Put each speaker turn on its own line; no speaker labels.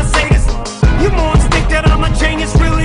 say this. You more think that I'm a genius, really